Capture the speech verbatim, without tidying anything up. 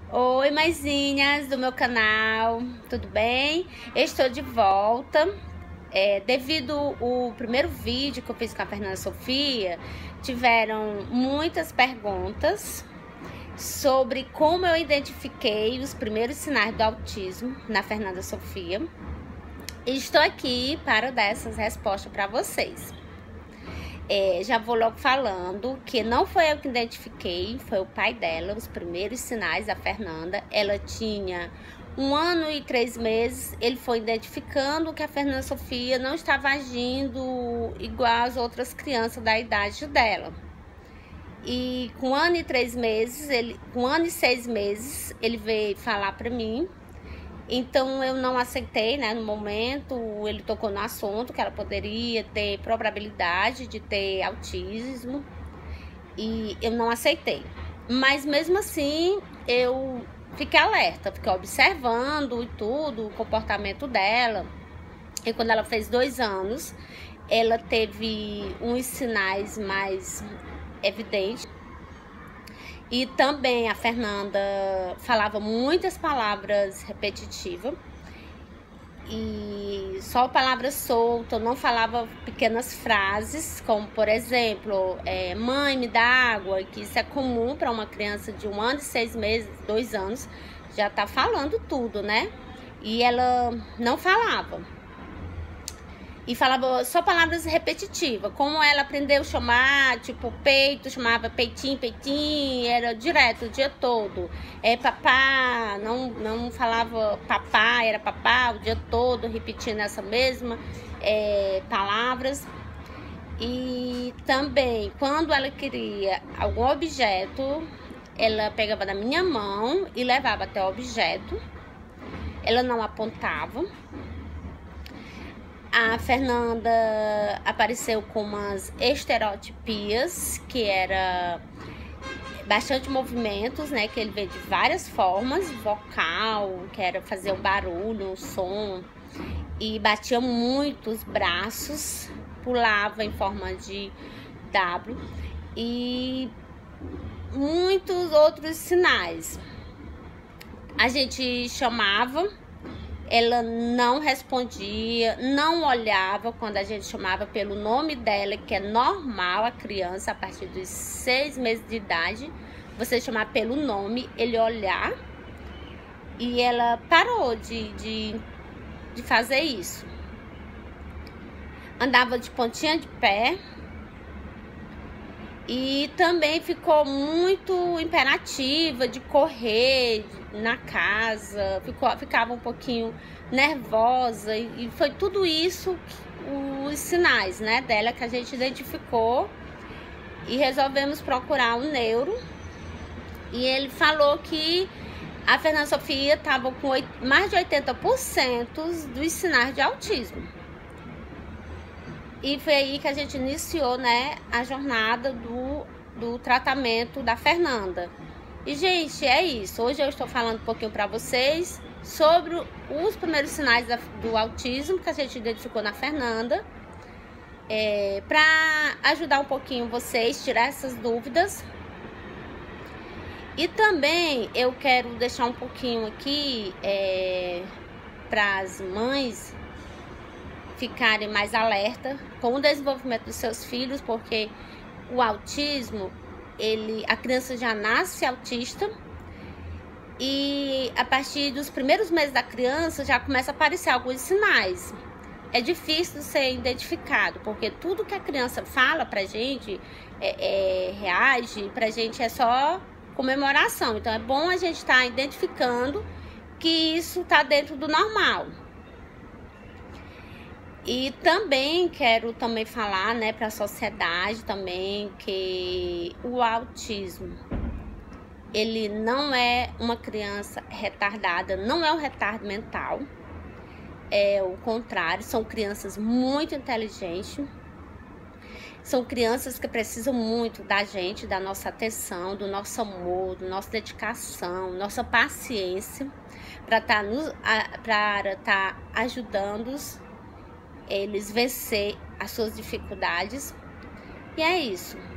Oi, mãezinhas do meu canal, tudo bem? Eu estou de volta. É, devido ao primeiro vídeo que eu fiz com a Fernanda Sofia, tiveram muitas perguntas sobre como eu identifiquei os primeiros sinais do autismo na Fernanda Sofia. E estou aqui para dar essas respostas para vocês. É, já vou logo falando que não foi eu que identifiquei, foi o pai dela, os primeiros sinais da Fernanda. Ela tinha um ano e três meses, ele foi identificando que a Fernanda Sofia não estava agindo igual às outras crianças da idade dela. E com um ano e três meses, ele, com um ano e seis meses, ele veio falar para mim. Então eu não aceitei, né, no momento. Ele tocou no assunto que ela poderia ter probabilidade de ter autismo e eu não aceitei. Mas mesmo assim eu fiquei alerta, fiquei observando e tudo, o comportamento dela. E quando ela fez dois anos, ela teve uns sinais mais evidentes. E também a Fernanda falava muitas palavras repetitivas e só palavras soltas, não falava pequenas frases, como por exemplo, é, mãe, me dá água, que isso é comum para uma criança de um ano e seis meses, dois anos, já tá falando tudo, né? E ela não falava. E falava só palavras repetitivas, como ela aprendeu a chamar, tipo, peito, chamava peitinho, peitinho, era direto o dia todo. É papá, não, não falava papá, era papá o dia todo, repetindo essa mesma é, palavras. E também, quando ela queria algum objeto, ela pegava da minha mão e levava até o objeto. Ela não apontava. A Fernanda apareceu com umas estereotipias, que era bastante movimentos, né? Que ele veio de várias formas, vocal, que era fazer um barulho, um som, e batia muito os braços, pulava em forma de W, e muitos outros sinais. A gente chamava, ela não respondia, não olhava quando a gente chamava pelo nome dela, que é normal a criança, a partir dos seis meses de idade, você chamar pelo nome, ele olhar. E ela parou de, de, de fazer isso. Andava de pontinha de pé. E também ficou muito imperativa de correr na casa, ficou, ficava um pouquinho nervosa, e, e foi tudo isso os sinais, né, dela que a gente identificou e resolvemos procurar um neuro. E ele falou que a Fernanda Sofia estava com mais de oitenta por cento dos sinais de autismo. E foi aí que a gente iniciou, né, a jornada do, do tratamento da Fernanda. E, gente, é isso. Hoje eu estou falando um pouquinho para vocês sobre os primeiros sinais da, do autismo que a gente identificou na Fernanda. É, para ajudar um pouquinho vocês, tirar essas dúvidas. E também eu quero deixar um pouquinho aqui é, para as mães ficarem mais alerta com o desenvolvimento dos seus filhos, porque o autismo, ele, a criança já nasce autista e a partir dos primeiros meses da criança já começa a aparecer alguns sinais. É difícil ser identificado, porque tudo que a criança fala pra gente, é, é, reage pra gente, é só comemoração. Então é bom a gente estar tá identificando que isso tá dentro do normal. E também quero também falar, né, para a sociedade também, que o autismo, ele não é uma criança retardada, não é um retardo mental, é o contrário, são crianças muito inteligentes, são crianças que precisam muito da gente, da nossa atenção, do nosso amor, da nossa dedicação, nossa paciência, para estar tá para tá ajudando-os eles vencer as suas dificuldades. E é isso.